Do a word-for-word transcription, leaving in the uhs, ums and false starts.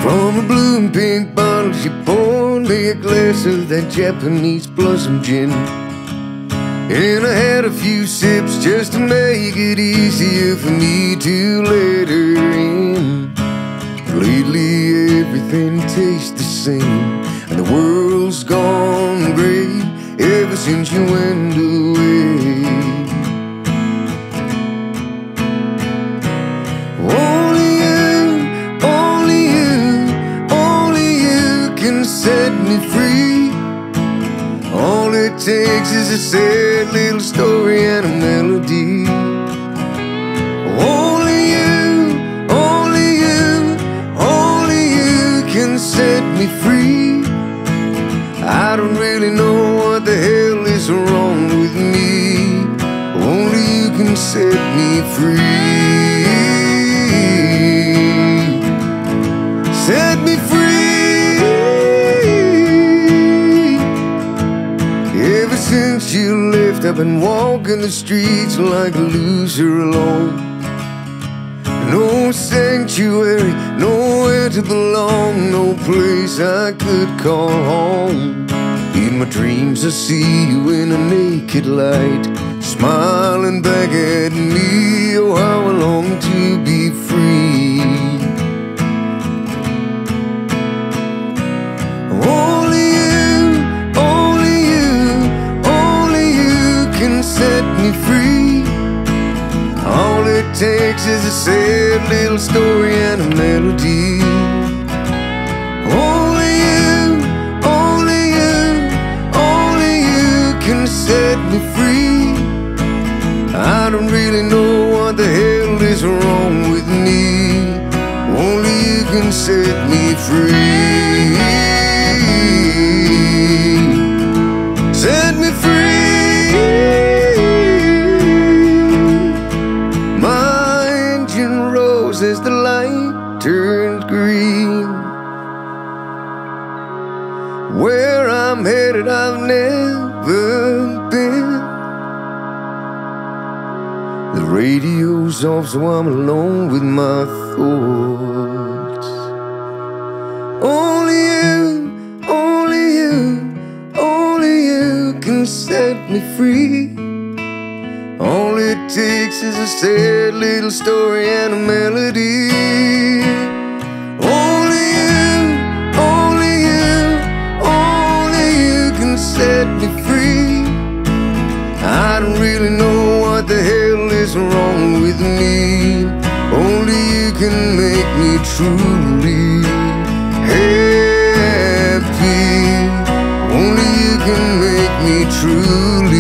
From a blue and pink bottle she poured me a glass of that Japanese blossom gin. And I had a few sips just to make it easier for me to let her in. Lately everything tastes the same, and the world's gone grey ever since you went away. Only you, only you, only you can set me free. All it takes is a sad little story and a melody. Only you, only you, only you can set me free. I don't really know what the hell is wrong with me. Only you can set me free. Set me free. Ever since you left, I've been walking the streets like a loser alone. No sanctuary, nowhere to belong, no place I could call home. In my dreams I see you in a naked light, smiling back at me. Oh, how I long to be free. Only you, only you, only you can set me free. All it takes is a sad little story and a melody. Only you, only you, only you can set me free. I don't really know what the hell is wrong with me. Only you can set me free. Set me free. As the light turns green, where I'm headed I've never been. The radio's off so I'm alone with my thoughts. Only you, only you, only you can set me free. All it takes is a sad little story and a melody. Only you, only you, only you can set me free. I don't really know what the hell is wrong with me. Only you can make me truly happy. Only you can make me truly